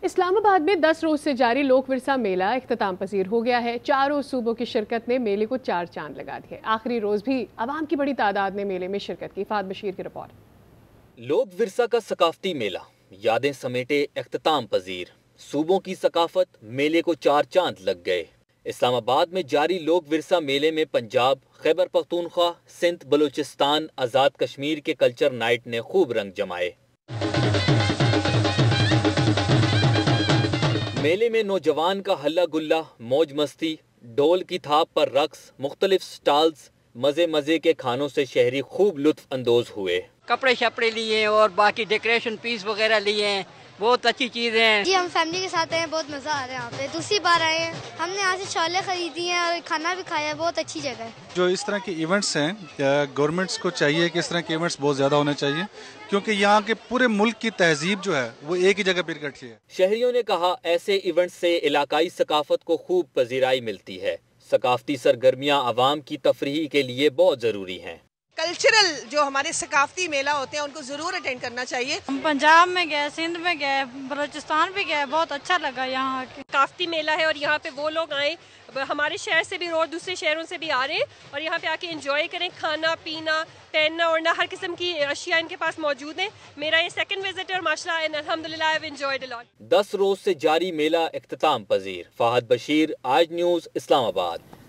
اسلام آباد میں 10 روز سے جاری لوک ورثہ میلہ اختتام پذیر ہو گیا ہے۔ چاروں صوبوں کی شرکت نے میلے کو 4 چاند لگا دیے۔ آخری روز بھی عوام کی بڑی تعداد نے میلے میں شرکت کی۔ فہد بشیر کی رپورٹ۔ لوک ورثہ کا ثقافتی میلہ یادیں سمیٹے اختتام پذیر، صوبوں کی ثقافت میلے کو 4 چاند لگ گئے۔ اسلام آباد میں جاری لوک ورثہ میلے میں پنجاب، خیبر پختونخوا، سندھ، بلوچستان، آزاد کشمیر کے کلچر نائٹ نے خوب رنگ جمائے۔ میلے میں نوجوان کا ہلہ گلہ، موج مستی، ڈول کی تھاپ پر رقص، مختلف سٹالز، مزے مزے کے کھانوں سے شہری خوب لطف اندوز ہوئے۔ کپڑے شپڑے لیے اور باقی ڈیکوریشن پیس وغیرہ لیے ہیں، بہت اچھی چیزیں ہیں جی۔ ہم فیملی کے ساتھ ہیں، بہت مزہ آ رہا ہے یہاں پہ، دوسری بار آئے ہیں۔ ہم نے یہاں سے چھولے خریدی ہیں اور کھانا بھی کھایا ہے، بہت اچھی جگہ ہے۔ جو اس طرح کے ایونٹس ہیں، گورنمنٹس کو چاہیے کہ اس طرح کے ایونٹس بہت زیادہ ہونے چاہیے، کیونکہ یہاں کے پورے ملک کی تہذیب جو ہے وہ ایک ہی جگہ پر اکٹھی ہے۔ شہریوں نے کہا ایسے ایونٹس سے علاقائی ثقافت کو خوب پذیرائی ملتی ہے۔ ثقافتی سرگرمیاں عوام کی تفریح کے لیے بہت ضروری ہیں۔ کلچرل جو ہمارے ثقافتی میلہ ہوتے ہیں ان کو ضرور اٹینڈ کرنا چاہیے۔ ہم پنجاب میں گئے، سندھ میں گئے، بلوچستان بھی گئے، بہت اچھا لگا یہاں کے۔ ثقافتی میلہ ہے اور یہاں پہ وہ لوگ آئیں ہمارے شہر سے بھی اور دوسرے شہروں سے بھی آ رہے ہیں اور یہاں پہ آ کے انجوائے کریں۔ کھانا پینا، پہننا اوڑھنا، ہر قسم کی اشیاء ان کے پاس موجود ہیں۔ میرا یہ 2nd وزٹ ہے اور ماشاءاللہ الحمدللہ I've enjoyed a lot۔ 10 روز سے جاری میلہ اختتام پذیر۔ فہد بشیر، آج نیوز، اسلام آباد۔